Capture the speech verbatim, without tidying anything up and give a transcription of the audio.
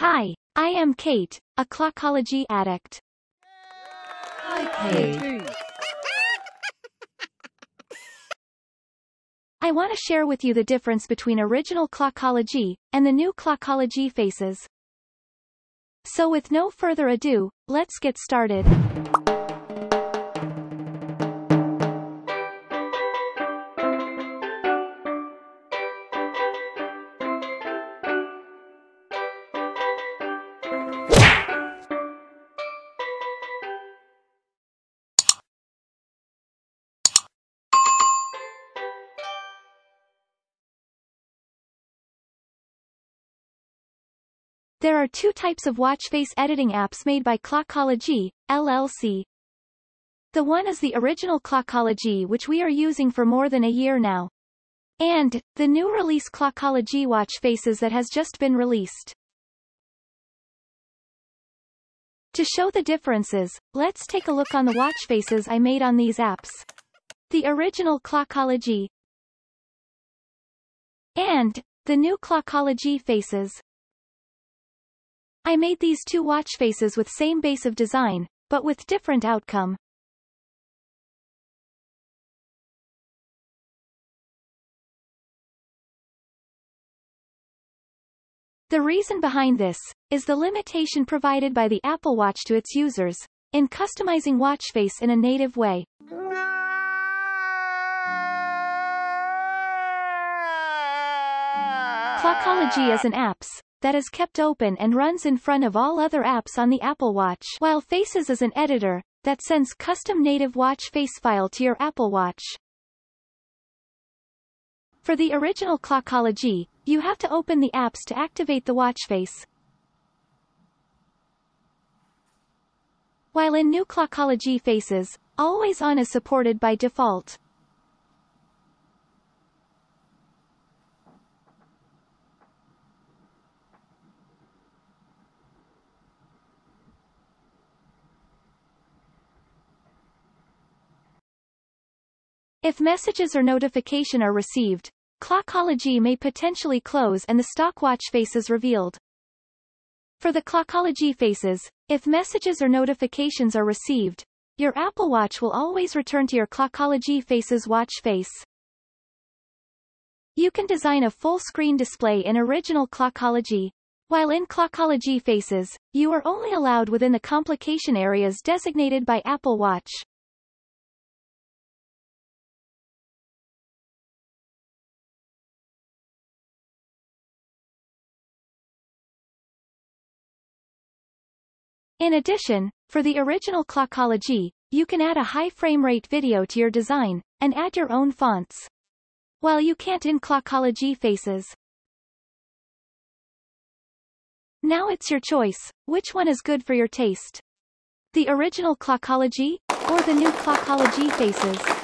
Hi, I am Kate, a Clockology addict. Hi, Kate. I want to share with you the difference between original Clockology and the new Clockology faces. So with no further ado, let's get started. There are two types of Watchface editing apps made by Clockology, L L C. The one is the original Clockology, which we are using for more than a year now. And, the new release Clockology Watchfaces that has just been released. To show the differences, let's take a look on the Watchfaces I made on these apps. The original Clockology and the new Clockology faces. I made these two watch faces with same base of design, but with different outcome. The reason behind this is the limitation provided by the Apple Watch to its users in customizing watch face in a native way. Clockology is an apps that is kept open and runs in front of all other apps on the Apple Watch, while Faces is an editor that sends custom native watch face file to your Apple Watch. For the original Clockology, you have to open the apps to activate the watch face. While in new Clockology Faces, Always On is supported by default. If messages or notification are received, Clockology may potentially close and the stock watch face is revealed. For the Clockology faces, if messages or notifications are received, your Apple Watch will always return to your Clockology faces watch face. You can design a full screen display in original Clockology. While in Clockology faces, you are only allowed within the complication areas designated by Apple Watch. In addition, for the original Clockology, you can add a high frame rate video to your design, and add your own fonts. While you can't in Clockology faces. Now it's your choice, which one is good for your taste? The original Clockology, or the new Clockology faces?